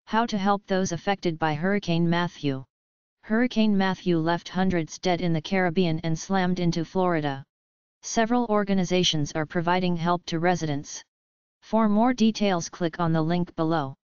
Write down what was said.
How to help those affected by Hurricane Matthew. Hurricane Matthew left hundreds dead in the Caribbean and slammed into Florida. Several organizations are providing help to residents. For more details, click on the link below.